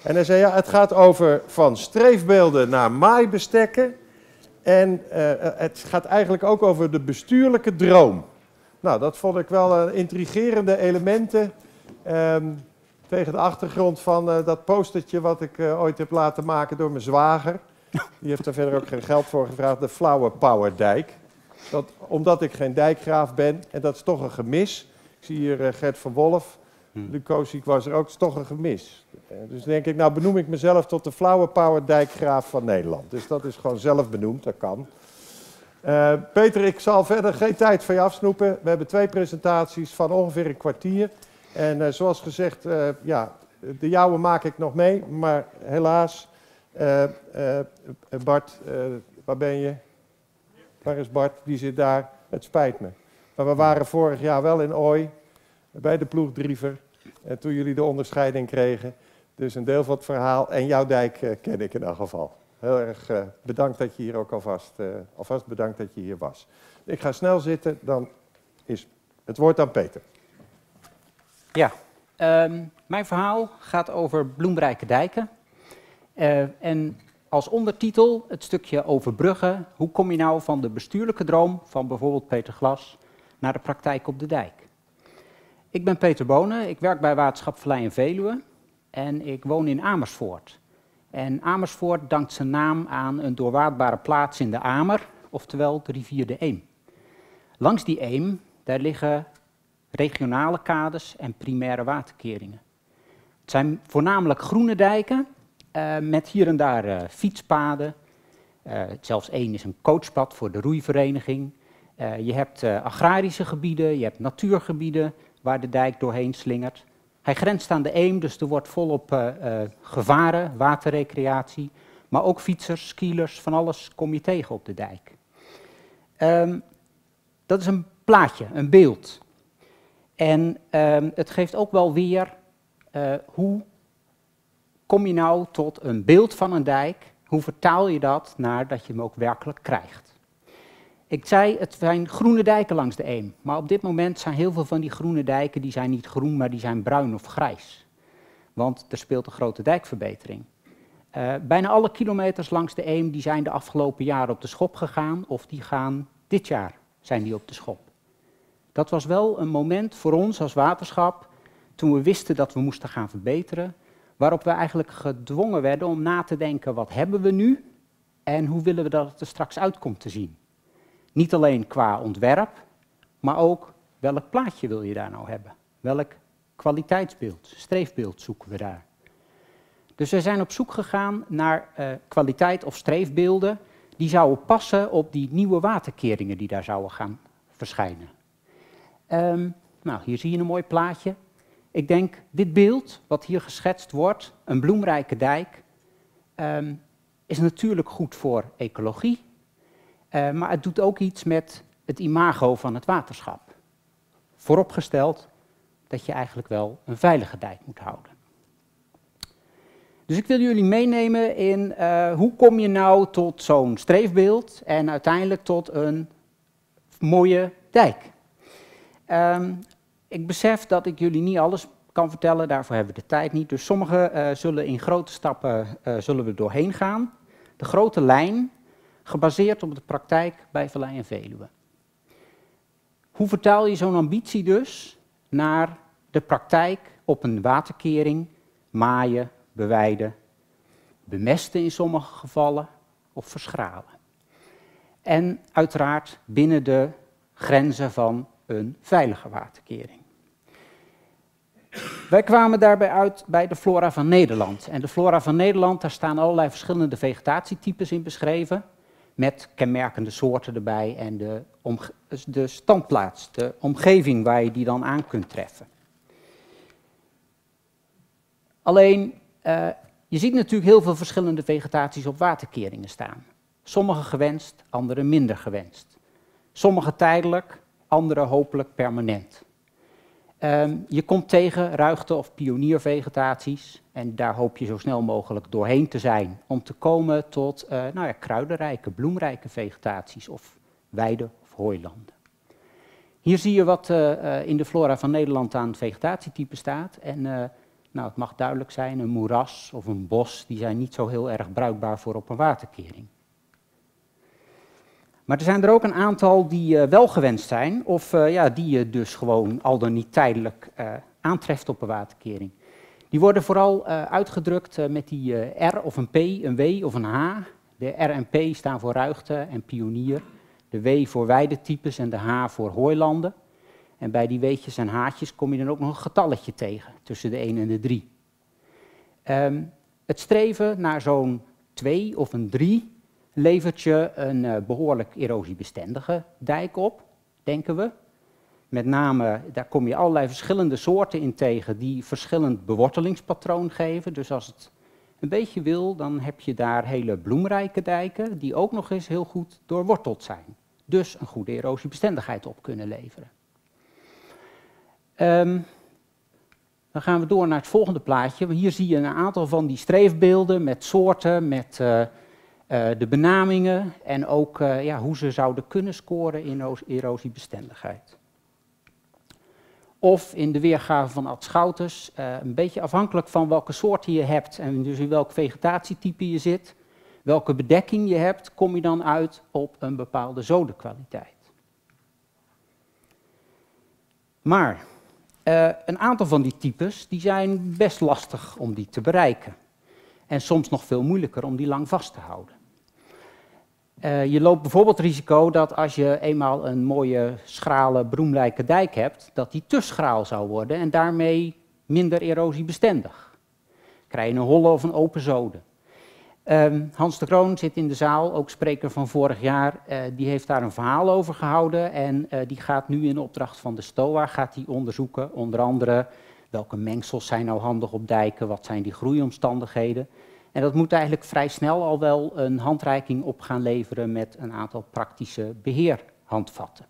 En hij zei, ja, het gaat over van streefbeelden naar maaibestekken. En het gaat eigenlijk ook over de bestuurlijke droom. Nou, dat vond ik wel intrigerende elementen. Tegen de achtergrond van dat postertje wat ik ooit heb laten maken door mijn zwager. Die heeft daar verder ook geen geld voor gevraagd, de Flower Power dijk. Omdat ik geen dijkgraaf ben, en dat is toch een gemis. Ik zie hier Gert van Wolf, Luc Ziek was er ook, het is toch een gemis. Dus denk ik, nou benoem ik mezelf tot de Flower Power dijkgraaf van Nederland. Dus dat is gewoon zelf benoemd, dat kan. Peter, ik zal verder geen tijd van je afsnoepen. We hebben 2 presentaties van ongeveer een kwartier. En zoals gezegd, ja, de jouwe maak ik nog mee, maar helaas, Bart, waar ben je? Waar is Bart? Die zit daar. Het spijt me. Maar we waren vorig jaar wel in Ooi, bij de ploegdriever, toen jullie de onderscheiding kregen. Dus een deel van het verhaal en jouw dijk ken ik in elk geval. Heel erg bedankt dat je hier ook alvast bedankt dat je hier was. Ik ga snel zitten, dan is het woord aan Peter. Ja, mijn verhaal gaat over bloemrijke dijken. En als ondertitel het stukje overbruggen. Hoe kom je nou van de bestuurlijke droom van bijvoorbeeld Peter Glas naar de praktijk op de dijk? Ik ben Peter Bonen, ik werk bij Waterschap Vallei en Veluwe en ik woon in Amersfoort. En Amersfoort dankt zijn naam aan een doorwaadbare plaats in de Amer, oftewel de rivier de Eem. Langs die Eem, daar liggen regionale kades en primaire waterkeringen. Het zijn voornamelijk groene dijken met hier en daar fietspaden. Zelfs één is een coachpad voor de roeivereniging. Je hebt agrarische gebieden, je hebt natuurgebieden waar de dijk doorheen slingert. Hij grenst aan de Eem, dus er wordt volop gevaren, waterrecreatie. Maar ook fietsers, skielers, van alles kom je tegen op de dijk. Dat is een plaatje, een beeld. En het geeft ook wel weer hoe kom je nou tot een beeld van een dijk? Hoe vertaal je dat naar dat je hem ook werkelijk krijgt? Ik zei, het zijn groene dijken langs de Eem. Maar op dit moment zijn heel veel van die groene dijken, die zijn niet groen, maar die zijn bruin of grijs. Want er speelt een grote dijkverbetering. Bijna alle kilometers langs de Eem, die zijn de afgelopen jaren op de schop gegaan. Of die gaan dit jaar, zijn die op de schop. Dat was wel een moment voor ons als waterschap, toen we wisten dat we moesten gaan verbeteren, waarop we eigenlijk gedwongen werden om na te denken, wat hebben we nu en hoe willen we dat het er straks uitkomt te zien. Niet alleen qua ontwerp, maar ook welk plaatje wil je daar nou hebben? Welk kwaliteitsbeeld, streefbeeld zoeken we daar? Dus we zijn op zoek gegaan naar kwaliteit of streefbeelden die zouden passen op die nieuwe waterkeringen die daar zouden gaan verschijnen. Nou, hier zie je een mooi plaatje. Ik denk, dit beeld, wat hier geschetst wordt, een bloemrijke dijk, is natuurlijk goed voor ecologie, maar het doet ook iets met het imago van het waterschap. Vooropgesteld dat je eigenlijk wel een veilige dijk moet houden. Dus ik wil jullie meenemen in hoe kom je nou tot zo'n streefbeeld en uiteindelijk tot een mooie dijk. Ik besef dat ik jullie niet alles kan vertellen, daarvoor hebben we de tijd niet. Dus sommige zullen in grote stappen zullen we doorheen gaan. De grote lijn, gebaseerd op de praktijk bij Vallei en Veluwe. Hoe vertaal je zo'n ambitie dus naar de praktijk op een waterkering, maaien, beweiden, bemesten in sommige gevallen of verschralen? En uiteraard binnen de grenzen van een veilige waterkering. Wij kwamen daarbij uit bij de Flora van Nederland. En de Flora van Nederland, daar staan allerlei verschillende vegetatietypes in beschreven, met kenmerkende soorten erbij en de standplaats, de omgeving waar je die dan aan kunt treffen. Alleen, je ziet natuurlijk heel veel verschillende vegetaties op waterkeringen staan. Sommige gewenst, andere minder gewenst. Sommige tijdelijk, andere hopelijk permanent. Je komt tegen ruigte- of pioniervegetaties en daar hoop je zo snel mogelijk doorheen te zijn om te komen tot kruidenrijke, bloemrijke vegetaties of weiden- of hooilanden. Hier zie je wat in de Flora van Nederland aan vegetatietypen staat en Nou, het mag duidelijk zijn, een moeras of een bos, die zijn niet zo heel erg bruikbaar voor op een waterkering. Maar er zijn er ook een aantal die wel gewenst zijn, of die je dus gewoon al dan niet tijdelijk aantreft op een waterkering. Die worden vooral uitgedrukt met die R of een P, een W of een H. De R en P staan voor ruigte en pionier. De W voor weidetypes en de H voor hooilanden. En bij die W'tjes en H'tjes kom je dan ook nog een getalletje tegen, tussen de 1 en de 3. Het streven naar zo'n 2 of een 3 levert je een behoorlijk erosiebestendige dijk op, denken we. Met name, daar kom je allerlei verschillende soorten in tegen die verschillend bewortelingspatroon geven. Dus als het een beetje wil, dan heb je daar hele bloemrijke dijken die ook nog eens heel goed doorworteld zijn. Dus een goede erosiebestendigheid op kunnen leveren. Dan gaan we door naar het volgende plaatje. Hier zie je een aantal van die streefbeelden met soorten, met de benamingen en ook hoe ze zouden kunnen scoren in erosiebestendigheid. Of in de weergave van Ad Schoutes, een beetje afhankelijk van welke soorten je hebt en dus in welk vegetatietype je zit, welke bedekking je hebt, kom je dan uit op een bepaalde zodenkwaliteit. Maar een aantal van die types die zijn best lastig om die te bereiken. En soms nog veel moeilijker om die lang vast te houden. Je loopt bijvoorbeeld het risico dat als je eenmaal een mooie, schrale, broemrijke dijk hebt, dat die te schraal zou worden en daarmee minder erosiebestendig. Krijg je een holle of een open zode. Hans de Kroon zit in de zaal, ook spreker van vorig jaar, die heeft daar een verhaal over gehouden en die gaat nu in opdracht van de STOA gaat die onderzoeken, onder andere welke mengsels zijn nou handig op dijken, wat zijn die groeiomstandigheden. En dat moet eigenlijk vrij snel al wel een handreiking op gaan leveren met een aantal praktische beheerhandvatten.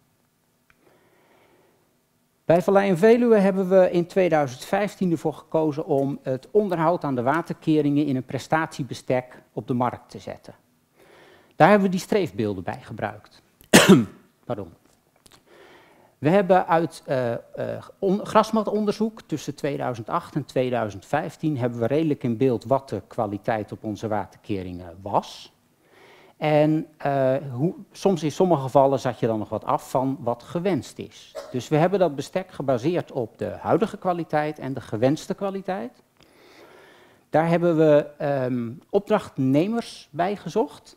Bij Vallei en Veluwe hebben we in 2015 ervoor gekozen om het onderhoud aan de waterkeringen in een prestatiebestek op de markt te zetten. Daar hebben we die streefbeelden bij gebruikt. Pardon. We hebben uit grasmatonderzoek tussen 2008 en 2015 hebben we redelijk in beeld wat de kwaliteit op onze waterkeringen was. En soms in sommige gevallen zat je dan nog wat af van wat gewenst is. Dus we hebben dat bestek gebaseerd op de huidige kwaliteit en de gewenste kwaliteit. Daar hebben we opdrachtnemers bij gezocht.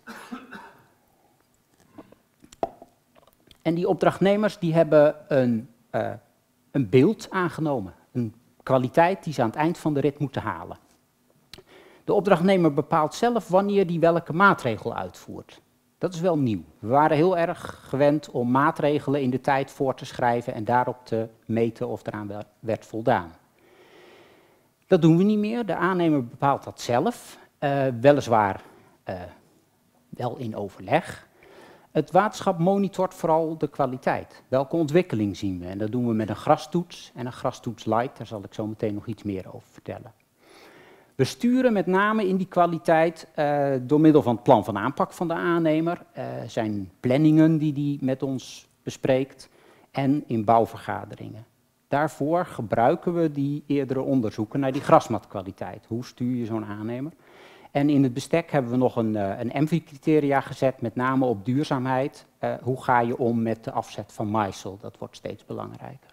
En die opdrachtnemers die hebben een beeld aangenomen. Een kwaliteit die ze aan het eind van de rit moeten halen. De opdrachtnemer bepaalt zelf wanneer die welke maatregel uitvoert. Dat is wel nieuw. We waren heel erg gewend om maatregelen in de tijd voor te schrijven en daarop te meten of eraan werd voldaan. Dat doen we niet meer. De aannemer bepaalt dat zelf. Weliswaar wel in overleg. Het waterschap monitort vooral de kwaliteit. Welke ontwikkeling zien we? En dat doen we met een grastoets en een grastoets light. Daar zal ik zo meteen nog iets meer over vertellen. We sturen met name in die kwaliteit door middel van het plan van aanpak van de aannemer, zijn planningen die hij met ons bespreekt en in bouwvergaderingen. Daarvoor gebruiken we die eerdere onderzoeken naar die grasmatkwaliteit. Hoe stuur je zo'n aannemer? En in het bestek hebben we nog een MV-criteria gezet, met name op duurzaamheid. Hoe ga je om met de afzet van maaisel? Dat wordt steeds belangrijker.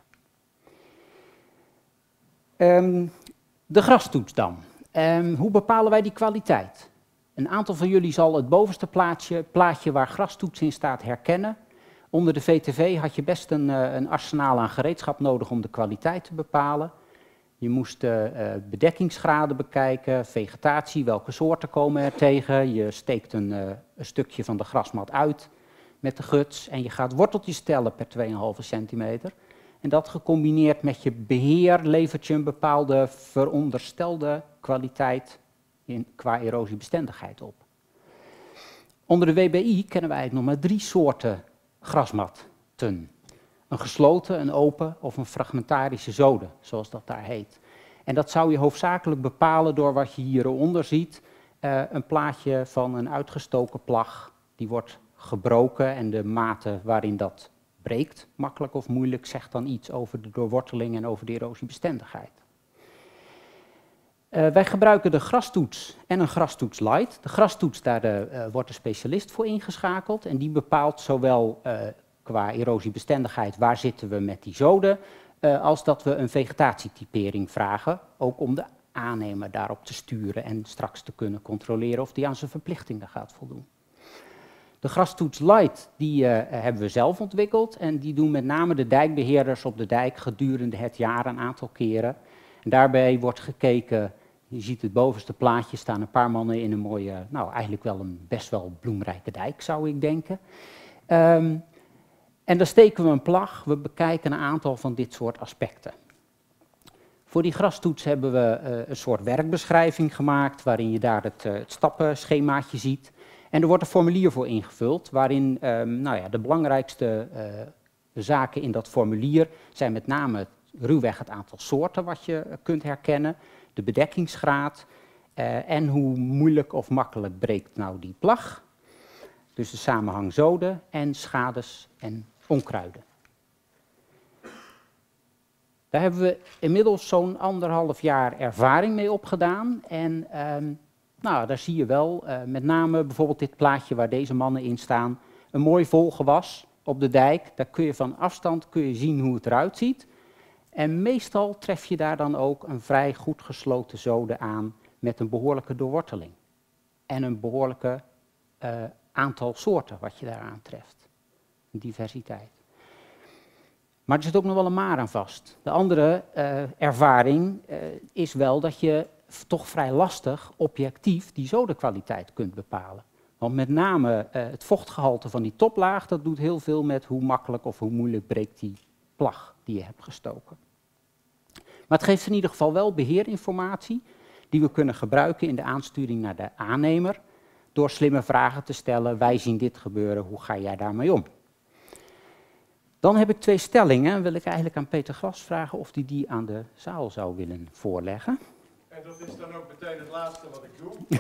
De grastoets dan. Hoe bepalen wij die kwaliteit? Een aantal van jullie zal het bovenste plaatje waar grastoets in staat herkennen. Onder de VTV had je best een arsenaal aan gereedschap nodig om de kwaliteit te bepalen. Je moest bedekkingsgraden bekijken, vegetatie, welke soorten komen er tegen. Je steekt een stukje van de grasmat uit met de guts en je gaat worteltjes tellen per 2,5 centimeter. En dat gecombineerd met je beheer levert je een bepaalde veronderstelde kwaliteit qua erosiebestendigheid op. Onder de WBI kennen we eigenlijk nog maar 3 soorten grasmatten. Een gesloten, een open of een fragmentarische zode, zoals dat daar heet. En dat zou je hoofdzakelijk bepalen door wat je hieronder ziet. Een plaatje van een uitgestoken plag, die wordt gebroken en de mate waarin dat breekt, makkelijk of moeilijk, zegt dan iets over de doorworteling en over de erosiebestendigheid. Wij gebruiken de grastoets en een grastoets light. De grastoets, daar wordt een specialist voor ingeschakeld. En die bepaalt zowel qua erosiebestendigheid waar zitten we met die zoden, als dat we een vegetatietypering vragen. Ook om de aannemer daarop te sturen en straks te kunnen controleren of die aan zijn verplichtingen gaat voldoen. De grastoets light die hebben we zelf ontwikkeld en die doen met name de dijkbeheerders op de dijk gedurende het jaar een aantal keren. En daarbij wordt gekeken, je ziet het bovenste plaatje staan een paar mannen in een mooie, nou eigenlijk wel een best wel bloemrijke dijk zou ik denken. En dan steken we een plag, we bekijken een aantal van dit soort aspecten. Voor die grastoets hebben we een soort werkbeschrijving gemaakt waarin je daar het stappenschemaatje ziet. En er wordt een formulier voor ingevuld waarin de belangrijkste zaken in dat formulier zijn met name ruwweg het aantal soorten wat je kunt herkennen, de bedekkingsgraad en hoe moeilijk of makkelijk breekt nou die plag. Dus de samenhang zoden en schades en onkruiden. Daar hebben we inmiddels zo'n 1,5 jaar ervaring mee opgedaan. En daar zie je wel, met name bijvoorbeeld dit plaatje waar deze mannen in staan, een mooi volgewas op de dijk. Daar kun je van afstand zien hoe het eruit ziet. En meestal tref je daar dan ook een vrij goed gesloten zode aan met een behoorlijke doorworteling. En een behoorlijke aantal soorten wat je daar aantreft. Een diversiteit. Maar er zit ook nog wel een maar aan vast. De andere ervaring is wel dat je toch vrij lastig objectief die zodenkwaliteit kunt bepalen. Want met name het vochtgehalte van die toplaag, dat doet heel veel met hoe makkelijk of hoe moeilijk breekt die plag die je hebt gestoken. Maar het geeft in ieder geval wel beheerinformatie die we kunnen gebruiken in de aansturing naar de aannemer. Door slimme vragen te stellen, wij zien dit gebeuren, hoe ga jij daarmee om? Dan heb ik 2 stellingen en wil ik eigenlijk aan Peter Glas vragen of hij die aan de zaal zou willen voorleggen. En dat is dan ook meteen het laatste wat ik doe. Ik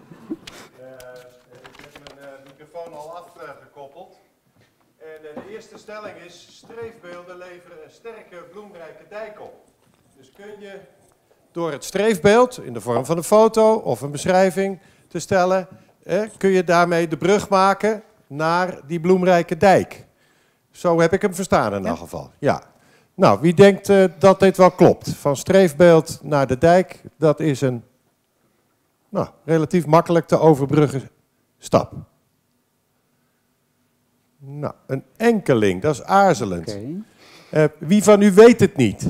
heb mijn microfoon al afgekoppeld. En de eerste stelling is, streefbeelden leveren een sterke bloemrijke dijk op. Dus kun je door het streefbeeld in de vorm van een foto of een beschrijving te stellen, kun je daarmee de brug maken naar die bloemrijke dijk. Zo heb ik hem verstaan in elk geval. Ja. Nou, wie denkt dat dit wel klopt? Van streefbeeld naar de dijk, dat is een relatief makkelijk te overbruggen stap. Nou, een enkeling, dat is aarzelend. Okay. Wie van u weet het niet?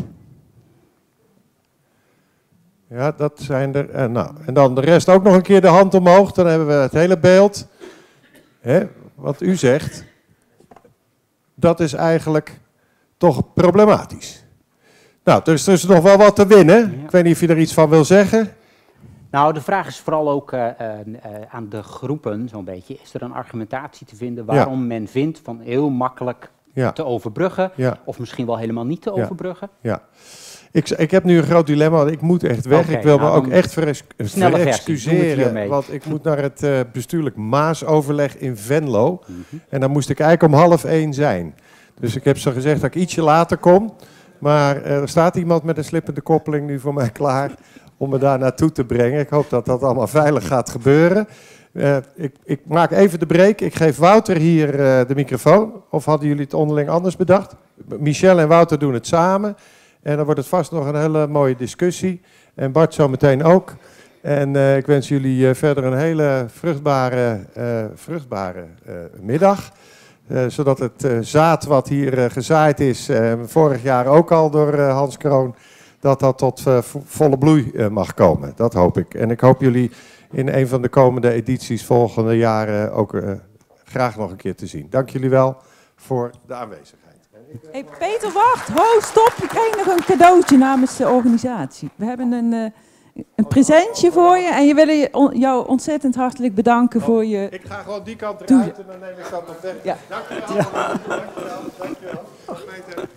Ja, dat zijn er. En dan de rest ook nog een keer de hand omhoog, dan hebben we het hele beeld. Wat u zegt, dat is eigenlijk toch problematisch. Nou, dus er is nog wel wat te winnen. Ja. Ik weet niet of je er iets van wil zeggen. Nou, de vraag is vooral ook aan de groepen zo'n beetje. Is er een argumentatie te vinden waarom men vindt van heel makkelijk te overbruggen? Ja. Of misschien wel helemaal niet te overbruggen? Ja. Ik heb nu een groot dilemma, want ik moet echt weg. Okay, ik wil me ook echt verexcuseren, want ik moet naar het bestuurlijk Maasoverleg in Venlo. En dan moest ik eigenlijk om 12:30 zijn. Dus ik heb zo gezegd dat ik ietsje later kom. Maar er staat iemand met een slippende koppeling nu voor mij klaar om me daar naartoe te brengen. Ik hoop dat dat allemaal veilig gaat gebeuren. Ik maak even de break. Ik geef Wouter hier de microfoon. Of hadden jullie het onderling anders bedacht? Michel en Wouter doen het samen. En dan wordt het vast nog een hele mooie discussie. En Bart zo meteen ook. En ik wens jullie verder een hele vruchtbare middag. Zodat het zaad wat hier gezaaid is, vorig jaar ook al door Hans Kroon, dat tot volle bloei mag komen. Dat hoop ik. En ik hoop jullie in een van de komende edities volgende jaren ook graag nog een keer te zien. Dank jullie wel voor de aanwezigheid. Hey Peter, wacht! Ho, stop! Je krijgt nog een cadeautje namens de organisatie. We hebben een presentje voor je en we willen jou ontzettend hartelijk bedanken voor je... Ik ga gewoon die kant eruit en dan neem ik dat op weg. Ja. Dankjewel. Ja. Dankjewel. Dag Peter.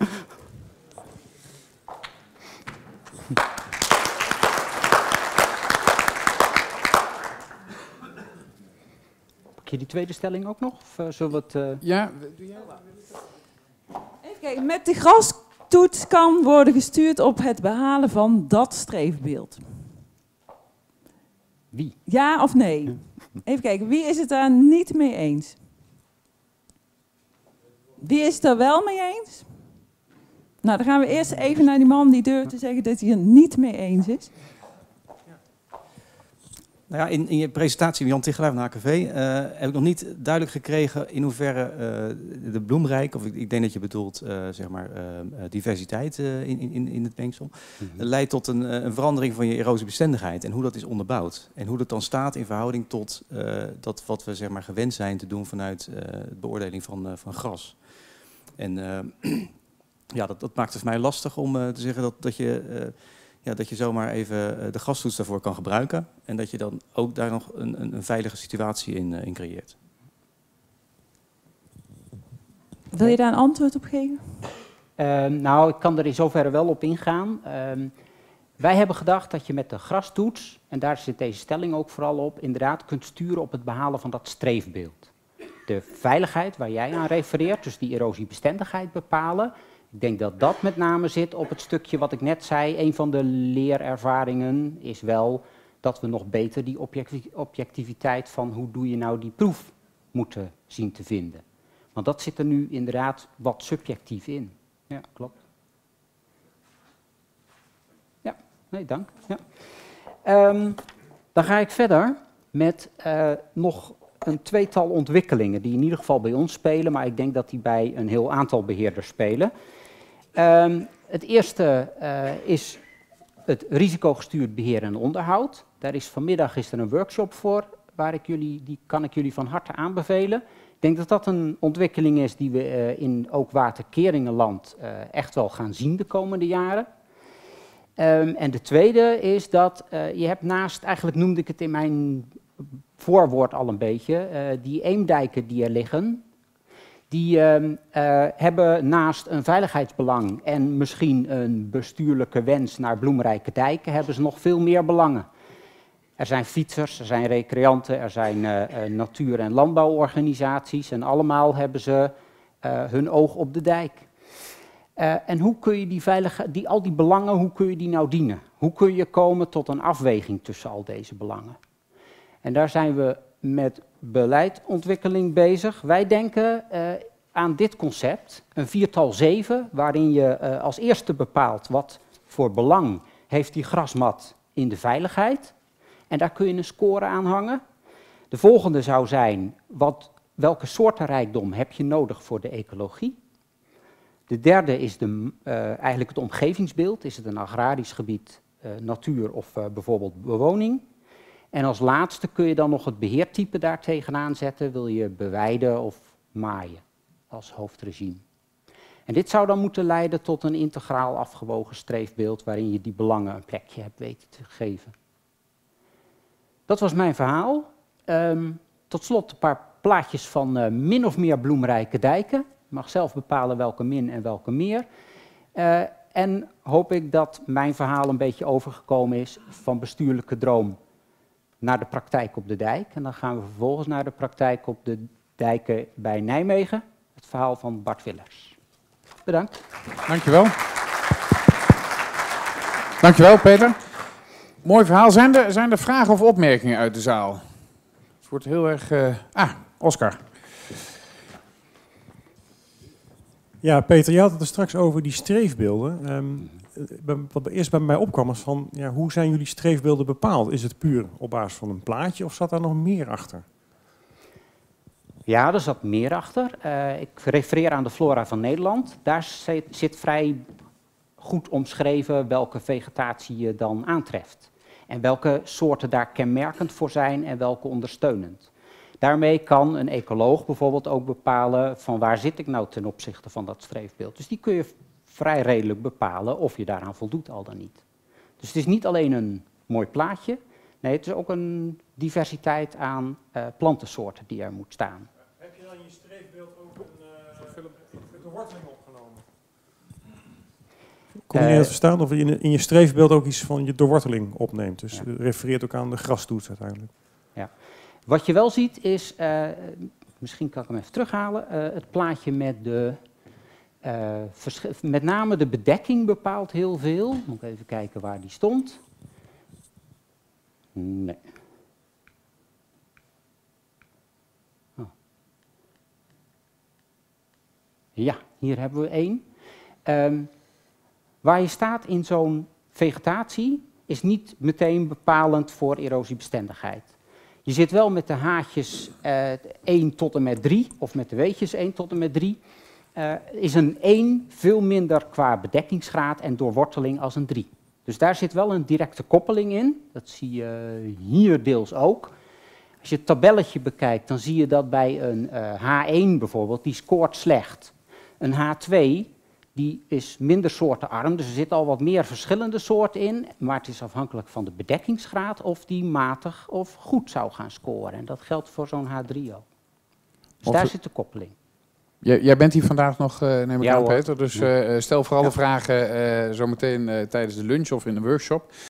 Pak je die tweede stelling ook nog? Of zullen we het... Ja. Even kijken, met de grastoets kan worden gestuurd op het behalen van dat streefbeeld. Wie? Ja of nee? Even kijken, wie is het daar niet mee eens? Wie is het er wel mee eens? Nou, dan gaan we eerst even naar die man die durft te zeggen dat hij het niet mee eens is. Nou ja, in je presentatie, Jan Tichelaar van HKV, heb ik nog niet duidelijk gekregen in hoeverre de bloemrijk, of ik denk dat je bedoelt, zeg maar, diversiteit in het mengsel, leidt tot een verandering van je erosiebestendigheid en hoe dat is onderbouwd. En hoe dat dan staat in verhouding tot dat wat we zeg maar, gewend zijn te doen vanuit de beoordeling van gras. En ja, dat maakt het voor mij lastig om te zeggen dat je zomaar even de gastoets daarvoor kan gebruiken. En dat je dan ook daar nog een veilige situatie in creëert. Wil je daar een antwoord op geven? Nou, ik kan er in zoverre wel op ingaan. Wij hebben gedacht dat je met de grastoets, en daar zit deze stelling ook vooral op, inderdaad kunt sturen op het behalen van dat streefbeeld. De veiligheid waar jij aan refereert, dus die erosiebestendigheid bepalen. Ik denk dat dat met name zit op het stukje wat ik net zei. Een van de leerervaringen is wel dat we nog beter die objectiviteit van hoe doe je nou die proef moeten zien te vinden. Want dat zit er nu inderdaad wat subjectief in. Ja, klopt. Ja, nee, dank. Ja. Dan ga ik verder met nog een tweetal ontwikkelingen die in ieder geval bij ons spelen, maar ik denk dat die bij een heel aantal beheerders spelen. Het eerste is het risicogestuurd beheer en onderhoud. Daar is vanmiddag een workshop voor, die kan ik jullie van harte aanbevelen. Ik denk dat dat een ontwikkeling is die we in ook Waterkeringenland echt wel gaan zien de komende jaren. En de tweede is dat je hebt naast, eigenlijk noemde ik het in mijn voorwoord al een beetje, die eemdijken die er liggen, die hebben naast een veiligheidsbelang en misschien een bestuurlijke wens naar bloemrijke dijken, hebben ze nog veel meer belangen. Er zijn fietsers, er zijn recreanten, er zijn natuur- en landbouworganisaties en allemaal hebben ze hun oog op de dijk. En hoe kun je al die belangen, hoe kun je die nou dienen? Hoe kun je komen tot een afweging tussen al deze belangen? En daar zijn we met beleidontwikkeling bezig. Wij denken aan dit concept, een 4x7, waarin je als eerste bepaalt wat voor belang heeft die grasmat in de veiligheid. En daar kun je een score aan hangen. De volgende zou zijn, welke soortenrijkdom heb je nodig voor de ecologie? De derde is eigenlijk het omgevingsbeeld. Is het een agrarisch gebied, natuur of bijvoorbeeld bewoning? En als laatste kun je dan nog het beheertype daar tegenaan zetten. Wil je beweiden of maaien als hoofdregime? En dit zou dan moeten leiden tot een integraal afgewogen streefbeeld waarin je die belangen een plekje hebt weten te geven. Dat was mijn verhaal. Tot slot een paar plaatjes van min of meer bloemrijke dijken. Je mag zelf bepalen welke min en welke meer. En hoop ik dat mijn verhaal een beetje overgekomen is van bestuurlijke droom naar de praktijk op de dijk. En dan gaan we vervolgens naar de praktijk op de dijken bij Nijmegen. Het verhaal van Bart Willers. Bedankt. Dankjewel. Dankjewel, Peter. Mooi verhaal. Zijn er vragen of opmerkingen uit de zaal? Het wordt heel erg... Oscar. Ja, Peter, je had het er straks over die streefbeelden. Wat eerst bij mij opkwam is van, ja, hoe zijn jullie streefbeelden bepaald? Is het puur op basis van een plaatje of zat daar nog meer achter? Ja, er zat meer achter. Ik refereer aan de Flora van Nederland. Daar zit vrij goed omschreven welke vegetatie je dan aantreft. En welke soorten daar kenmerkend voor zijn en welke ondersteunend. Daarmee kan een ecoloog bijvoorbeeld ook bepalen van waar zit ik nou ten opzichte van dat streefbeeld. Dus die kun je vrij redelijk bepalen of je daaraan voldoet al dan niet. Dus het is niet alleen een mooi plaatje, nee, het is ook een diversiteit aan plantensoorten die er moet staan. Heb je dan in je streefbeeld ook de worteling opgenomen? Kon je het verstaan of je in je streefbeeld ook iets van je doorworteling opneemt? Dus ja. Refereert ook aan de grastoets uiteindelijk. Ja. Wat je wel ziet is, misschien kan ik hem even terughalen, het plaatje met met name de bedekking bepaalt heel veel. Moet ik even kijken waar die stond. Nee. Hier hebben we 1. Waar je staat in zo'n vegetatie is niet meteen bepalend voor erosiebestendigheid. Je zit wel met de haatjes 1 tot en met 3, of met de weetjes 1 tot en met 3. Is een 1 veel minder qua bedekkingsgraad en doorworteling als een 3. Dus daar zit wel een directe koppeling in. Dat zie je hier deels ook. Als je het tabelletje bekijkt, dan zie je dat bij een H1 bijvoorbeeld, die scoort slecht. Een H2, die is minder soortenarm, dus er zitten al wat meer verschillende soorten in. Maar het is afhankelijk van de bedekkingsgraad of die matig of goed zou gaan scoren. En dat geldt voor zo'n H3 ook. Dus daar zit de koppeling. Jij bent hier vandaag nog, neem ik Ja, aan, hoor. Peter. Dus stel vooral de vragen zometeen tijdens de lunch of in de workshop.